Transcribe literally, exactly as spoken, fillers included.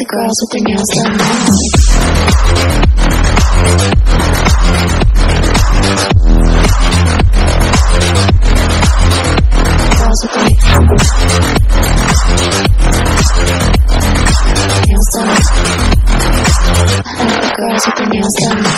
girls with their nails done now. Girls with their nails done. I know the girls with their nails done now.